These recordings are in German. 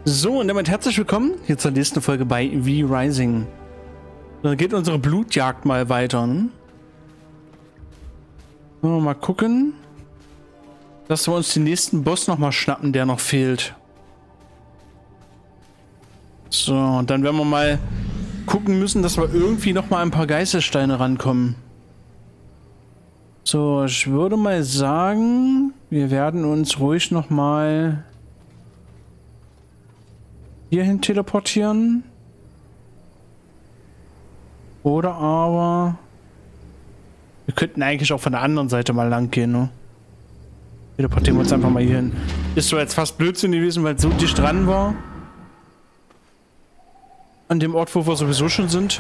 So, und damit herzlich willkommen hier zur nächsten Folge bei V-Rising. Dann geht unsere Blutjagd mal weiter. Ne? So, mal gucken, dass wir uns den nächsten Boss nochmal schnappen, der noch fehlt. So, und dann werden wir mal gucken müssen, dass wir irgendwie nochmal ein paar Geißelsteine rankommen. So, ich würde mal sagen, wir werden uns ruhig nochmal hierhin teleportieren. Oder aber wir könnten eigentlich auch von der anderen Seite mal lang gehen, ne? Teleportieren wir uns einfach mal hier hin. Ist so jetzt fast Blödsinn gewesen, weil es so dicht dran war. An dem Ort, wo wir sowieso schon sind.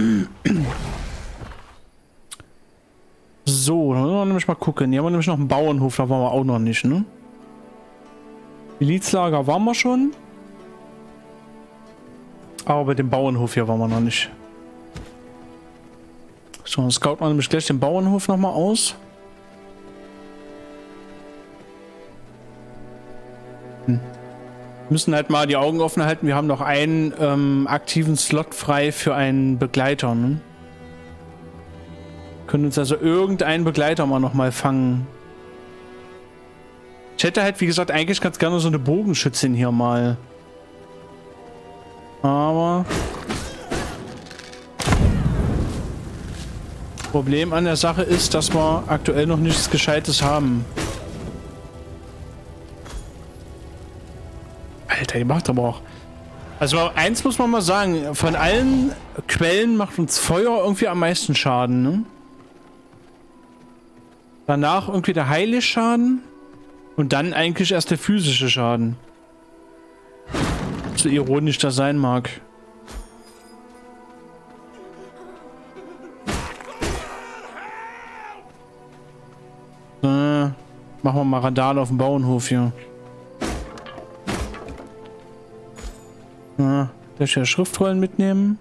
So, dann müssen wir nämlich mal gucken. Hier haben wir nämlich noch einen Bauernhof, da waren wir auch noch nicht, ne? Milizlager waren wir schon. Aber bei dem Bauernhof hier waren wir noch nicht. So, dann scouten wir nämlich gleich den Bauernhof nochmal aus. Müssen halt mal die Augen offen halten. Wir haben noch einen aktiven Slot frei für einen Begleiter. Ne? Können uns also irgendeinen Begleiter mal nochmal fangen. Ich hätte halt, wie gesagt, eigentlich ganz gerne so eine Bogenschützin hier mal. Aber Problem an der Sache ist, dass wir aktuell noch nichts Gescheites haben. Alter, die macht aber auch. Also eins muss man mal sagen, von allen Quellen macht uns Feuer irgendwie am meisten Schaden, ne? Danach irgendwie der Heiligschaden und dann eigentlich erst der physische Schaden. So ironisch das sein mag. Machen wir mal Radar auf dem Bauernhof hier. Darf ich ja Schriftrollen mitnehmen?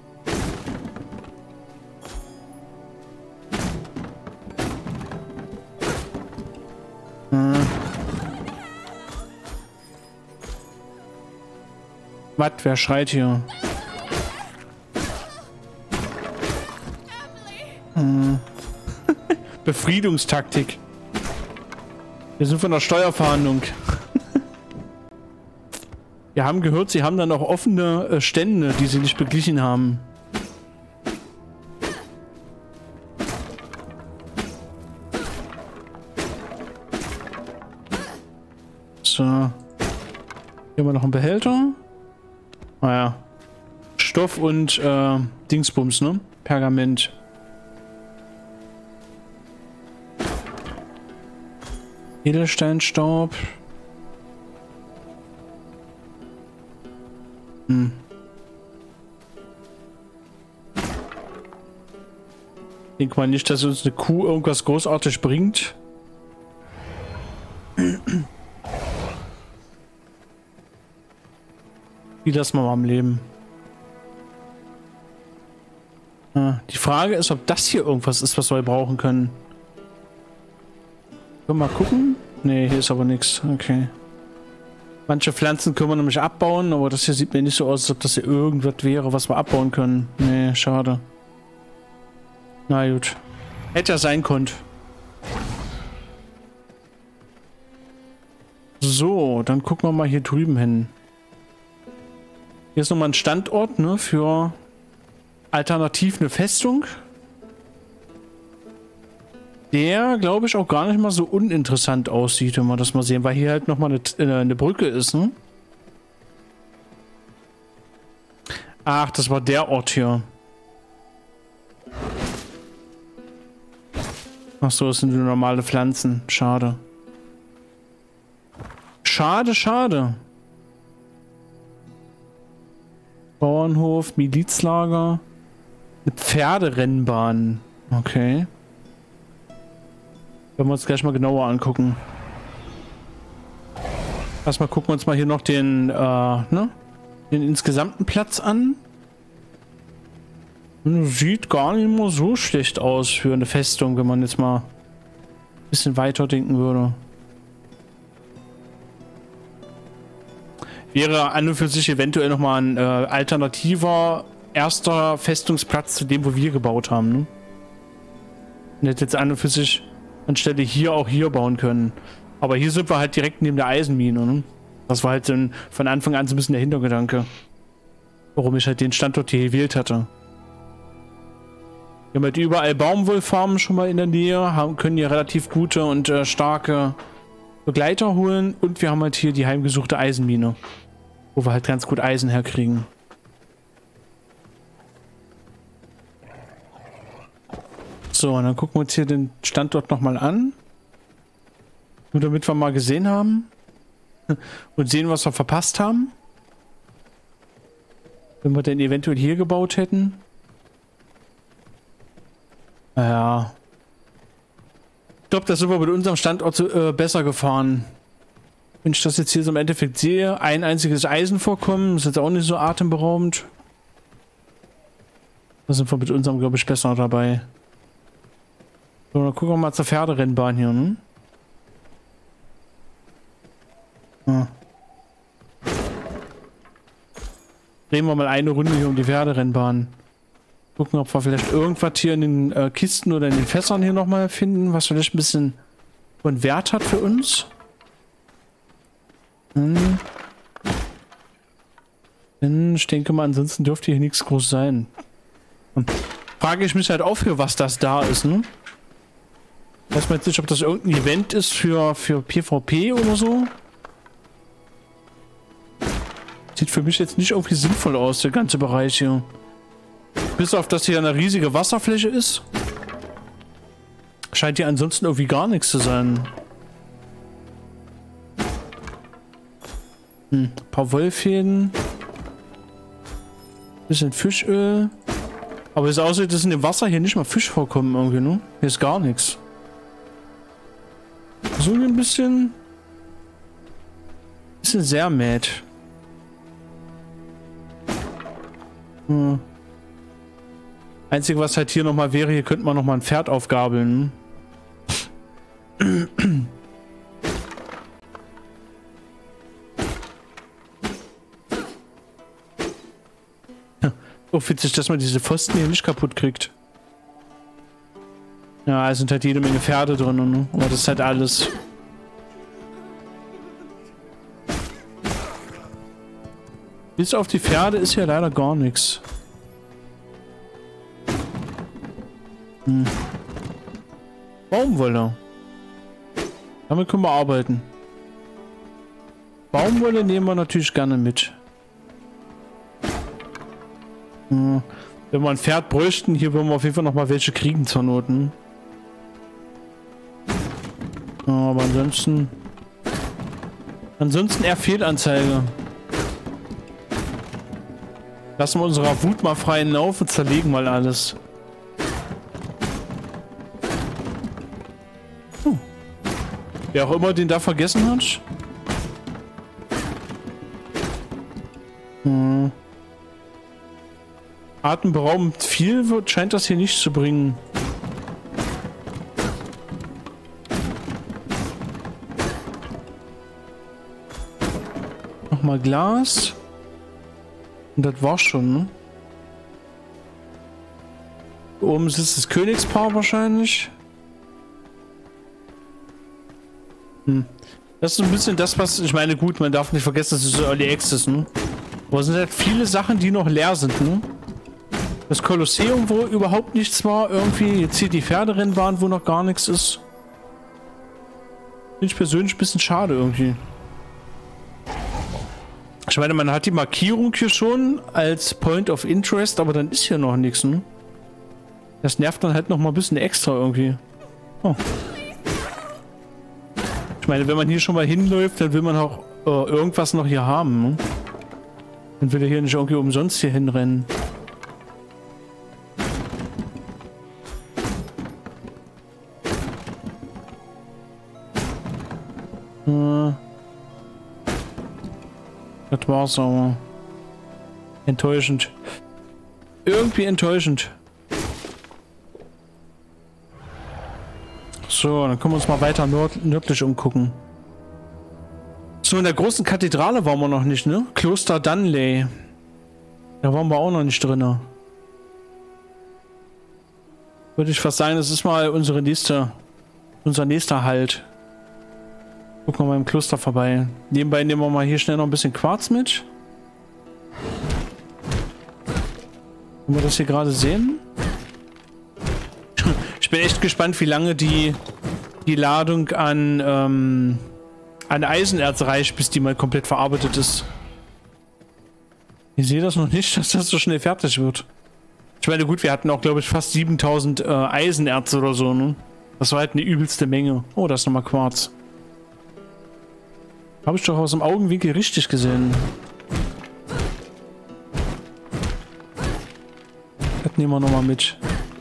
Was? Wer schreit hier? Befriedungstaktik. Wir sind von der Steuerfahndung. Wir haben gehört, sie haben dann auch offene Stände, die sie nicht beglichen haben. So. Hier haben wir noch einen Behälter. Naja. Stoff und Dingsbums, ne? Pergament. Edelsteinstaub. Denk mal nicht, dass uns eine Kuh irgendwas großartig bringt. Wie das mal am Leben. Die Frage ist, ob das hier irgendwas ist, was wir brauchen können. Können wir mal gucken? Ne, hier ist aber nichts. Okay. Manche Pflanzen können wir nämlich abbauen, aber das hier sieht mir nicht so aus, als ob das hier irgendwas wäre, was wir abbauen können. Nee, schade. Na gut. Hätte ja sein können. So, dann gucken wir mal hier drüben hin. Hier ist nochmal ein Standort, ne, für alternativ eine Festung. Der, glaube ich, auch gar nicht mal so uninteressant aussieht, wenn wir das mal sehen, weil hier halt nochmal eine Brücke ist, ne? Ach, das war der Ort hier. Ach so, das sind nur normale Pflanzen. Schade. Schade, schade. Bauernhof, Milizlager. Eine Pferderennbahn. Okay. Werden wir uns gleich mal genauer angucken. Erstmal gucken wir uns mal hier noch den, den insgesamten Platz an. Sieht gar nicht mal so schlecht aus für eine Festung, wenn man jetzt mal ein bisschen weiter denken würde. Wäre an und für sich eventuell nochmal ein alternativer erster Festungsplatz zu dem, wo wir gebaut haben. Ne? Und hätte jetzt an und für sich anstelle hier auch hier bauen können. Aber hier sind wir halt direkt neben der Eisenmine. Ne? Das war halt so von Anfang an so ein bisschen der Hintergedanke. Warum ich halt den Standort hier gewählt hatte. Wir haben halt überall Baumwollfarmen schon mal in der Nähe, können hier relativ gute und starke Begleiter holen. Und wir haben halt hier die heimgesuchte Eisenmine, wo wir halt ganz gut Eisen herkriegen. So, und dann gucken wir uns hier den Standort nochmal an. Nur damit wir mal gesehen haben. Und sehen, was wir verpasst haben. Wenn wir denn eventuell hier gebaut hätten. Naja. Ich glaube, da sind wir mit unserem Standort besser gefahren. Wenn ich das jetzt hier so im Endeffekt sehe. Ein einziges Eisenvorkommen. Ist jetzt auch nicht so atemberaubend. Da sind wir mit unserem, glaube ich, besser dabei. So, dann gucken wir mal zur Pferderennbahn hier, ne? Ja. Drehen wir mal eine Runde hier um die Pferderennbahn. Gucken, ob wir vielleicht irgendwas hier in den Kisten oder in den Fässern hier nochmal finden, was vielleicht ein bisschen von Wert hat für uns. Denn ich denke mal, ansonsten dürfte hier nichts groß sein. Und frage ich mich halt auch, für was das da ist, ne? Ich weiß mal jetzt nicht, ob das irgendein Event ist für PvP oder so. Sieht für mich jetzt nicht irgendwie sinnvoll aus, der ganze Bereich hier. Bis auf, dass hier eine riesige Wasserfläche ist. Scheint hier ansonsten irgendwie gar nichts zu sein. Ein paar Wollfäden. Bisschen Fischöl. Aber es aussieht, dass in dem Wasser hier nicht mal Fisch vorkommen irgendwie, ne? Hier ist gar nichts. So ein bisschen sehr mad. Einzige, was halt hier nochmal wäre, hier könnte man nochmal ein Pferd aufgabeln. Oh, witzig, dass man diese Pfosten hier nicht kaputt kriegt. Ja, es sind halt jede Menge Pferde drin, ne? Aber das ist halt alles. Bis auf die Pferde ist hier leider gar nichts. Baumwolle. Damit können wir arbeiten. Baumwolle nehmen wir natürlich gerne mit. Wenn wir ein Pferd bräuchten, hier würden wir auf jeden Fall noch mal welche kriegen zur Noten. Aber ansonsten eher Fehlanzeige. Lassen wir unserer Wut mal freien Lauf und zerlegen mal alles. Wer auch immer den da vergessen hat. Atemberaubend viel scheint das hier nicht zu bringen. Nochmal Glas. Und das war's schon, ne? Hier oben sitzt das Königspaar wahrscheinlich. Das ist so ein bisschen das, was... Ich meine, gut, man darf nicht vergessen, das ist so Early Access, ne? Aber es sind halt viele Sachen, die noch leer sind, ne? Das Kolosseum, wo überhaupt nichts war, irgendwie. Jetzt hier die Pferderennbahn, wo noch gar nichts ist. Finde ich persönlich ein bisschen schade irgendwie. Ich meine, man hat die Markierung hier schon als Point of Interest, aber dann ist hier noch nichts, ne? Das nervt dann halt noch mal ein bisschen extra irgendwie. Oh. Ich meine, wenn man hier schon mal hinläuft, dann will man auch irgendwas noch hier haben, ne? Dann will er hier nicht irgendwie umsonst hier hinrennen. Das war's aber. Enttäuschend. Irgendwie enttäuschend. So, dann können wir uns mal weiter nördlich umgucken. So, in der großen Kathedrale waren wir noch nicht, ne? Kloster Dunley. Da waren wir auch noch nicht drin. Würde ich fast sagen, das ist mal unser nächster Halt. Gucken wir mal im Kloster vorbei. Nebenbei nehmen wir mal hier schnell noch ein bisschen Quarz mit. Können wir das hier gerade sehen? Ich bin echt gespannt, wie lange die Ladung an Eisenerz reicht, bis die mal komplett verarbeitet ist. Ich sehe das noch nicht, dass das so schnell fertig wird. Ich meine, gut, wir hatten auch, glaube ich, fast 7000 Eisenerz oder so, ne? Das war halt eine übelste Menge. Oh, da ist nochmal Quarz. Habe ich doch aus dem Augenwinkel richtig gesehen. Das nehmen wir nochmal mit.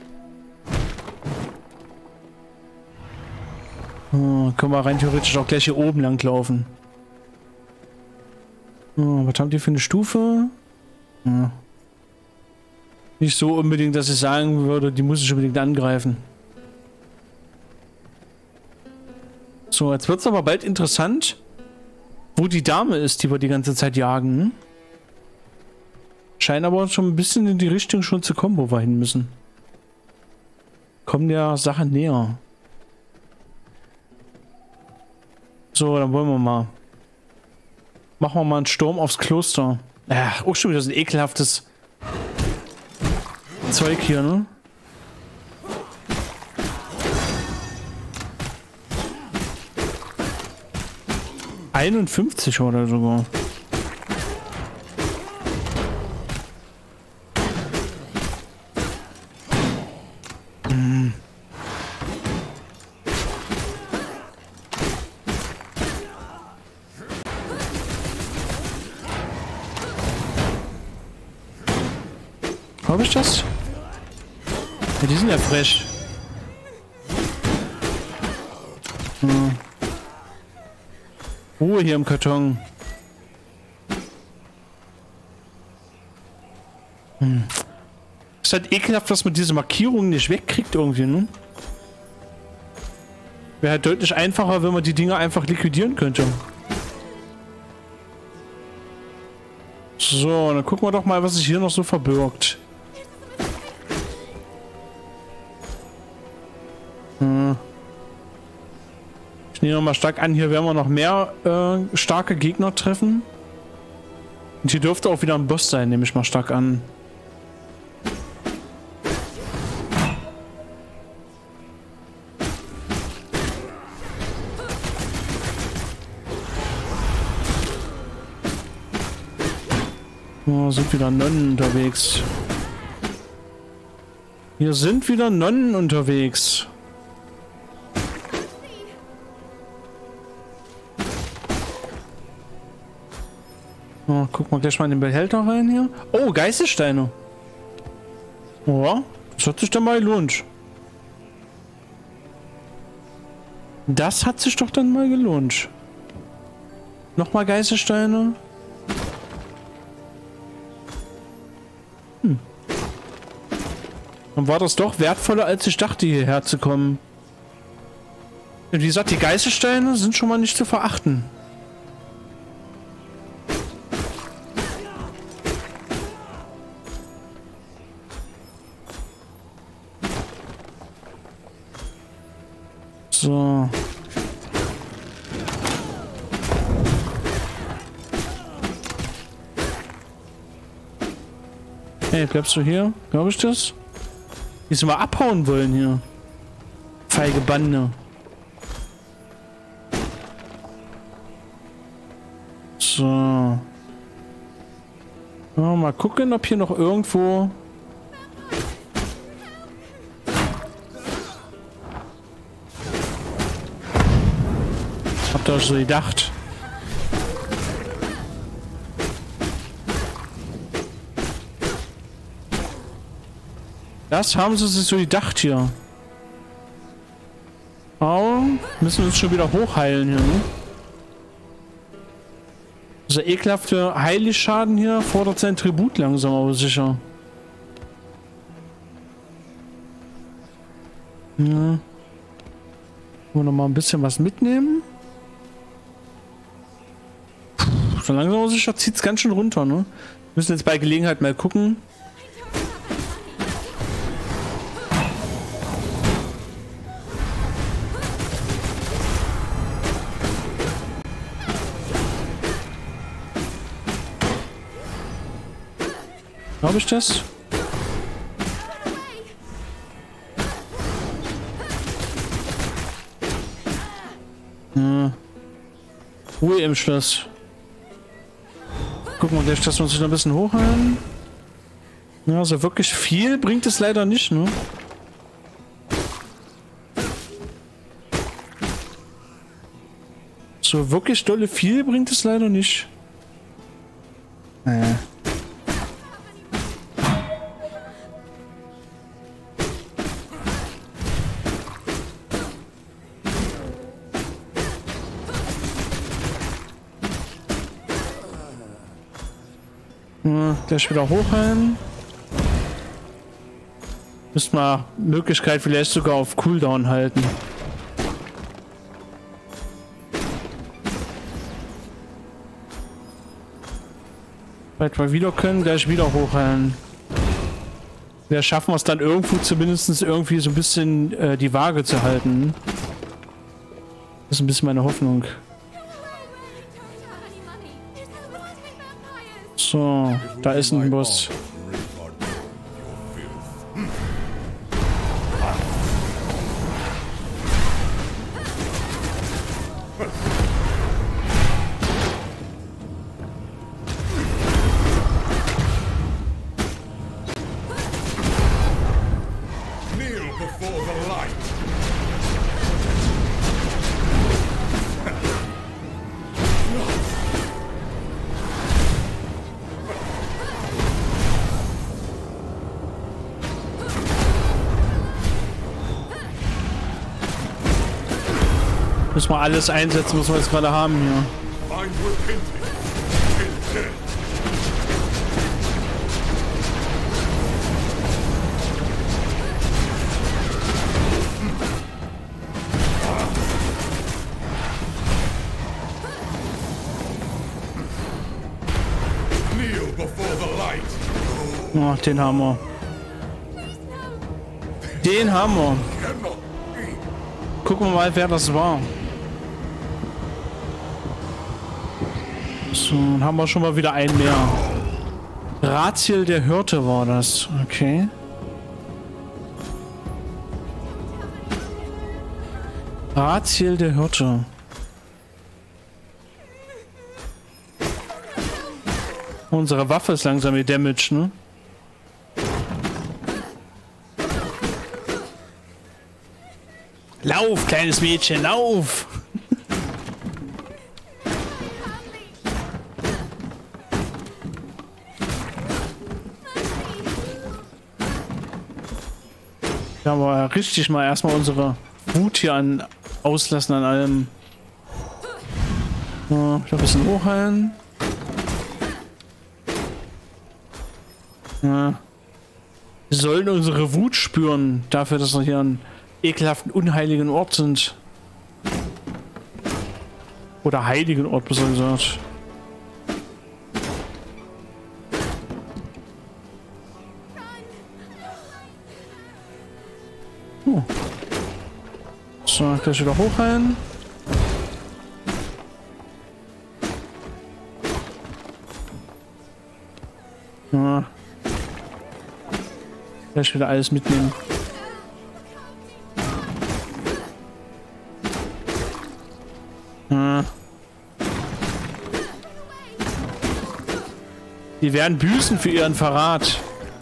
Oh, können wir rein theoretisch auch gleich hier oben lang laufen. Oh, was haben die für eine Stufe? Ja. Nicht so unbedingt, dass ich sagen würde, die muss ich unbedingt angreifen. So, jetzt wird es aber bald interessant, wo die Dame ist, die wir die ganze Zeit jagen. Scheint aber schon ein bisschen in die Richtung schon zu kommen, wo wir hin müssen. Kommen der Sache näher. So, dann wollen wir mal. Machen wir mal einen Sturm aufs Kloster. Auch schon wieder so ein ekelhaftes Zeug hier, ne? ...51 oder sogar. Habe ich das? Ja, die sind ja fresh. Ruhe hier im Karton. Ist halt ekelhaft, dass man diese Markierungen nicht wegkriegt irgendwie, ne? Wäre halt deutlich einfacher, wenn man die Dinger einfach liquidieren könnte. So, dann gucken wir doch mal, was sich hier noch so verbirgt. Ich nehme mal stark an, hier werden wir noch mehr starke Gegner treffen. Und hier dürfte auch wieder ein Boss sein, nehme ich mal stark an. Oh, sind wieder Nonnen unterwegs. Hier sind wieder Nonnen unterwegs. Oh, gucken wir gleich mal in den Behälter rein hier. Oh, Geistessteine. Oh, das hat sich dann mal gelohnt. Das hat sich doch dann mal gelohnt. Nochmal Geistessteine. Dann war das doch wertvoller, als ich dachte, hierher zu kommen. Wie gesagt, die Geistessteine sind schon mal nicht zu verachten. So. Hey, bleibst du hier? Glaube ich das? Die sie mal abhauen wollen hier. Feige Bande. So. Ja, mal gucken, ob hier noch irgendwo... Habt ihr euch so gedacht? Das haben sie sich so gedacht hier. Oh, müssen uns schon wieder hochheilen hier, ne? Dieser ekelhafte Heiligschaden hier fordert sein Tribut langsam, aber sicher. Ja. Wollen wir noch mal ein bisschen was mitnehmen? So langsam aber sicher zieht es ganz schön runter, ne? Wir müssen jetzt bei Gelegenheit mal gucken. Glaube ich das? Ja. Ruhe im Schloss. Gucken wir gleich, dass wir uns noch ein bisschen hochhalten. Ja, so wirklich viel bringt es leider nicht, ne? So wirklich dolle viel bringt es leider nicht. Gleich wieder hochheilen. Müsste mal Möglichkeit vielleicht sogar auf Cooldown halten. Weil wir wieder können, gleich wieder hochheilen. Wir schaffen es dann irgendwo zumindest irgendwie so ein bisschen die Waage zu halten. Das ist ein bisschen meine Hoffnung. So, da ist ein Boss. Müssen wir alles einsetzen, was wir jetzt gerade haben hier. Oh, den haben wir. Den haben wir. Gucken wir mal, wer das war. So, dann haben wir schon mal wieder einen mehr. Raziel der Hirte war das. Okay. Raziel der Hirte. Unsere Waffe ist langsam gedamaged, ne? Lauf, kleines Mädchen, lauf! Ja, aber richtig mal erstmal unsere Wut hier auslassen an allem. Ja, ich ein bisschen hochheilen. Ja. Wir sollen unsere Wut spüren, dafür, dass wir hier einen ekelhaften, unheiligen Ort sind. Oder heiligen Ort, besser gesagt. Oh. So, gleich wieder hochheilen. Ja. Gleich wieder alles mitnehmen. Ja. Die werden büßen für ihren Verrat.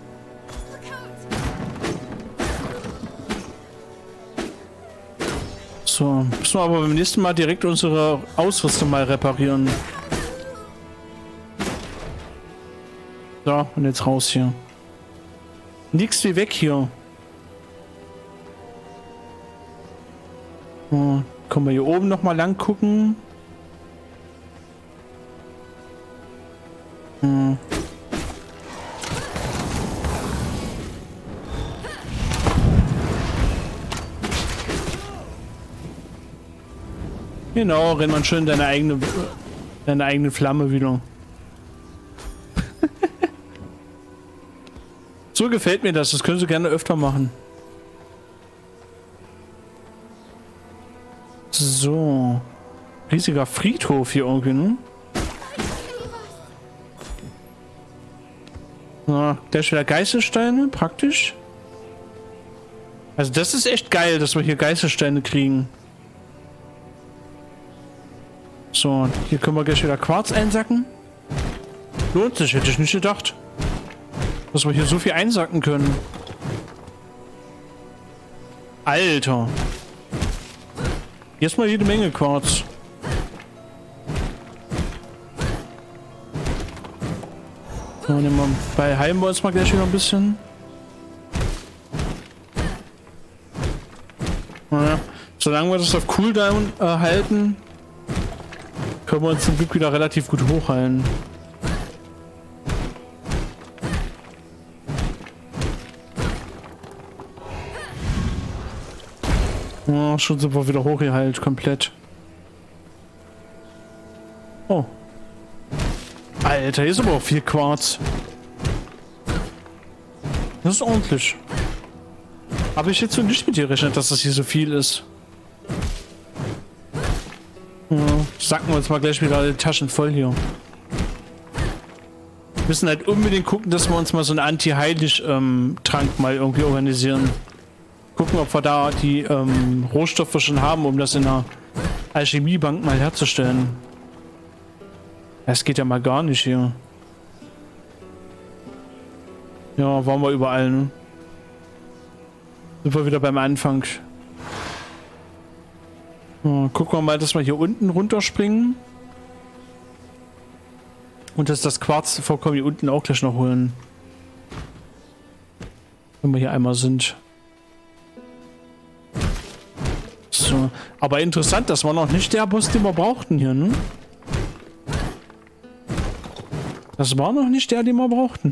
So, müssen wir aber beim nächsten Mal direkt unsere Ausrüstung mal reparieren. So, und jetzt raus hier. Nix wie weg hier. So, können wir hier oben noch mal lang gucken. Hm. Genau, renn man schön deine eigene Deine eigene Flamme wieder. So gefällt mir das. Das können Sie gerne öfter machen. So. Riesiger Friedhof hier irgendwie, ne? Na, gleich wieder Geißelsteine, praktisch. Also das ist echt geil, dass wir hier Geißelsteine kriegen. So, hier können wir gleich wieder Quarz einsacken. Lohnt sich, hätte ich nicht gedacht. Dass wir hier so viel einsacken können. Alter. Jetzt mal jede Menge Quarz. So, nehmen wir bei heilen wir uns mal gleich wieder ein bisschen. Naja, solange wir das auf Cooldown halten, können wir uns zum Glück wieder relativ gut hochheilen. Ja, schon sind wir wieder hochgeheilt, komplett. Oh. Alter, hier ist aber auch viel Quarz. Das ist ordentlich. Habe ich jetzt so nicht mit dir gerechnet, dass das hier so viel ist. Ja, sacken wir uns mal gleich wieder alle Taschen voll hier. Wir müssen halt unbedingt gucken, dass wir uns mal so einen Anti-Heilig-Trank mal irgendwie organisieren. Gucken, ob wir da die Rohstoffe schon haben, um das in der Alchemiebank mal herzustellen. Das geht ja mal gar nicht hier. Ja, waren wir überall, ne? Sind wir wieder beim Anfang. Ja, gucken wir mal, dass wir hier unten runterspringen. Und dass das Quarzvorkommen hier unten auch gleich noch holen. Wenn wir hier einmal sind. So. Aber interessant, das war noch nicht der Boss, den wir brauchten hier, ne? Das war noch nicht der, den wir brauchten.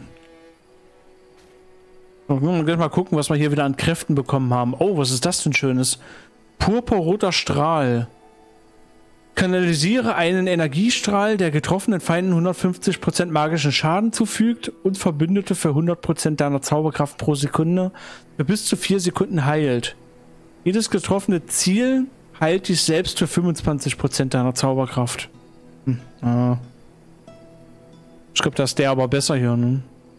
So, wir gleich mal gucken, was wir hier wieder an Kräften bekommen haben. Oh, was ist das für ein schönes? Purpurroter Strahl. Kanalisiere einen Energiestrahl, der getroffenen Feinden 150% magischen Schaden zufügt und Verbündete für 100% deiner Zauberkraft pro Sekunde für bis zu 4 Sekunden heilt. Jedes getroffene Ziel heilt dich selbst für 25% deiner Zauberkraft. Ich glaube, da ist der aber besser hier, ne?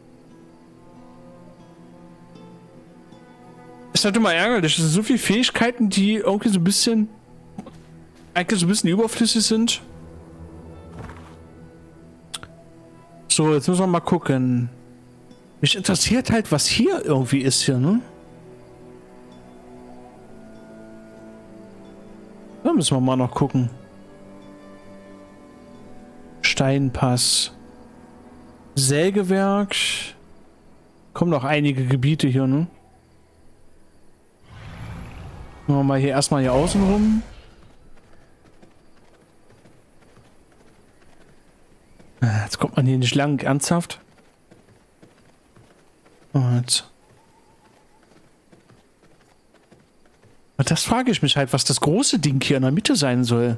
Ist halt immer ärgerlich. Es sind so viele Fähigkeiten, die irgendwie so ein bisschen eigentlich so ein bisschen überflüssig sind. So, jetzt müssen wir mal gucken. Mich interessiert halt, was hier irgendwie ist hier, ne? Da müssen wir mal noch gucken. Steinpass. Sägewerk. Kommen noch einige Gebiete hier, ne? Machen wir mal hier erstmal hier außen rum. Jetzt kommt man hier nicht lang, ernsthaft. Und das frage ich mich halt, was das große Ding hier in der Mitte sein soll.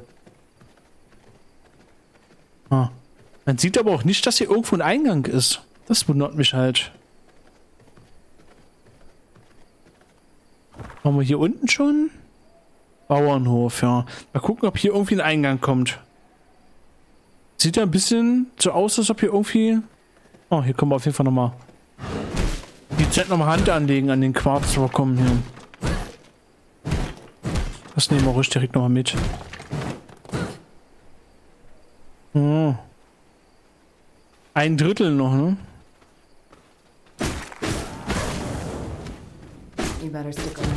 Ah. Man sieht aber auch nicht, dass hier irgendwo ein Eingang ist. Das wundert mich halt. Haben wir hier unten schon? Bauernhof, ja. Mal gucken, ob hier irgendwie ein Eingang kommt. Sieht ja ein bisschen so aus, als ob hier irgendwie... Oh, hier können wir auf jeden Fall nochmal... Die Zeit nochmal Hand anlegen an den Quarzvorkommen hier. Das nehmen wir ruhig direkt nochmal mit. Oh. 1/3 noch, ne? You better stick around.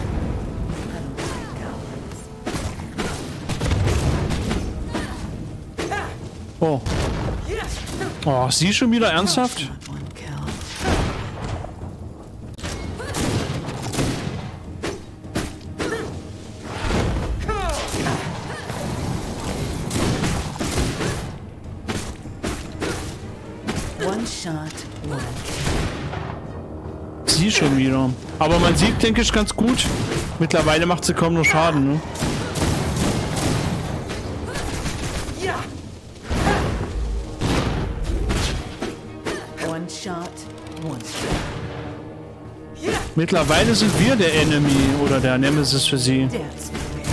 Oh. Oh, sie schon wieder ernsthaft? Sie schon wieder. Aber man sieht, denke ich, ganz gut. Mittlerweile macht sie kaum noch Schaden, ne? One shot, one strike. Mittlerweile sind wir der Enemy oder der Nemesis für sie. Dance for me.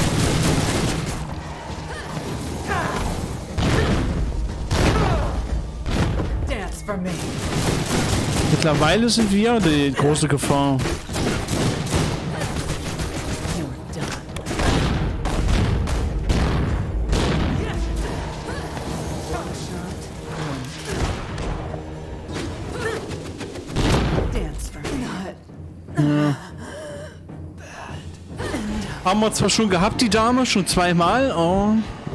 Dance for me. Mittlerweile sind wir die große Gefahr. You're done. One shot, one. Dance for me. Haben wir zwar schon gehabt, die Dame, schon zweimal. Oh.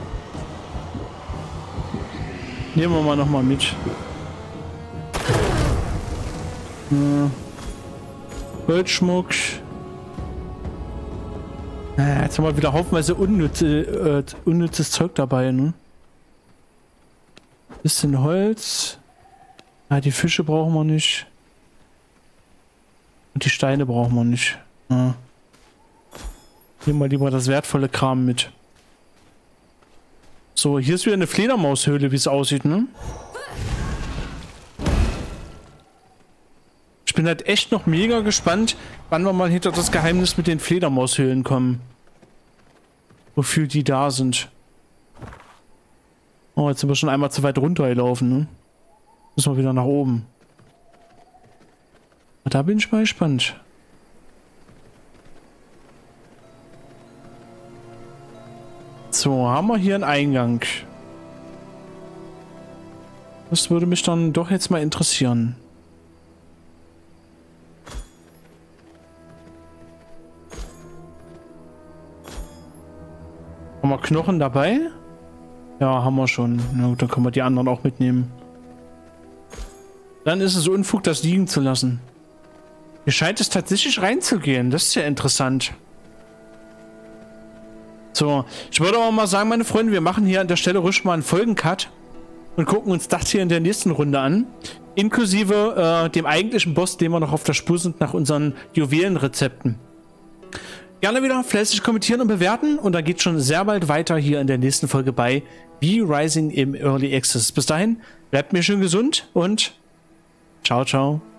Nehmen wir mal nochmal mit. Goldschmuck. Jetzt haben wir wieder haufenweise unnützes Zeug dabei, ne? Bisschen Holz. Die Fische brauchen wir nicht. Und die Steine brauchen wir nicht. Nehmen wir lieber das wertvolle Kram mit. So, hier ist wieder eine Fledermaushöhle, wie es aussieht, ne? Ich bin halt echt noch mega gespannt, wann wir mal hinter das Geheimnis mit den Fledermaushöhlen kommen. Wofür die da sind. Oh, jetzt sind wir schon einmal zu weit runtergelaufen, ne? Müssen wir wieder nach oben. Da bin ich mal gespannt. So, haben wir hier einen Eingang. Das würde mich dann doch jetzt mal interessieren. Haben wir Knochen dabei? Ja, haben wir schon. Na gut, dann können wir die anderen auch mitnehmen. Dann ist es Unfug, das liegen zu lassen. Hier scheint es tatsächlich reinzugehen. Das ist ja interessant. So, ich würde aber mal sagen, meine Freunde, wir machen hier an der Stelle ruhig mal einen Folgencut und gucken uns das hier in der nächsten Runde an. Inklusive dem eigentlichen Boss, den wir noch auf der Spur sind nach unseren Juwelenrezepten. Gerne wieder fleißig kommentieren und bewerten und dann geht schon sehr bald weiter hier in der nächsten Folge bei V-Rising im Early Access. Bis dahin, bleibt mir schön gesund und ciao, ciao.